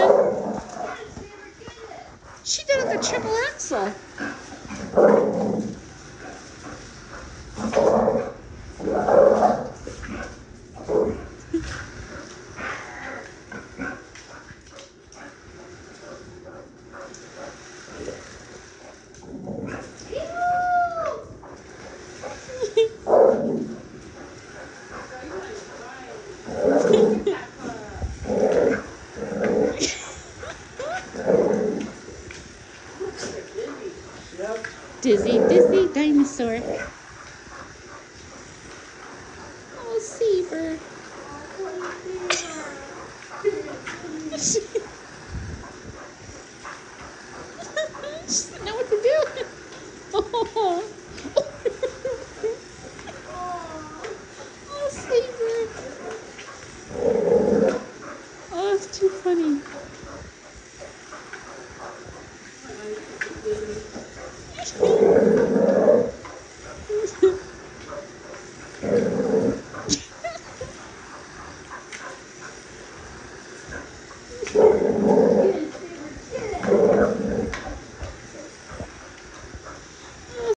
She did the triple axel. Dizzy dinosaur. Oh, Saber. She doesn't know what to do. Oh, oh, Saber. Oh, it's too funny.